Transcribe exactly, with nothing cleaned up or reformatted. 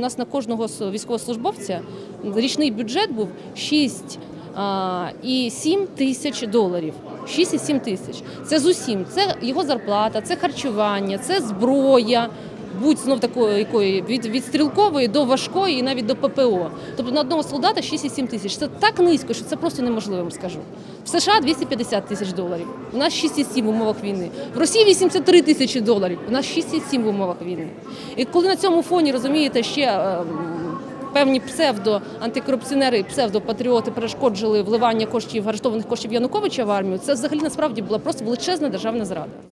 нас на кожного військовослужбовця річний бюджет був шість і сім тисяч доларів. шість і сім тисяч. Це з усім. Це його зарплата, це харчування, це зброя. Будь знов такої, якої, від, від стрілкової до важкої і навіть до ППО. Тобто на одного солдата шість і сім тисяч. Це так низько, що це просто неможливо, вам скажу. В США двісті п'ятдесят тисяч доларів, у нас шість і сім в умовах війни. В Росії вісімдесят три тисячі доларів, у нас шість і сім в умовах війни. І коли на цьому фоні, розумієте, ще е, певні псевдо-антикорупціонери і псевдопатріоти перешкоджили вливання коштів, арештованих коштів Януковича в армію, це взагалі насправді була просто величезна державна зрада.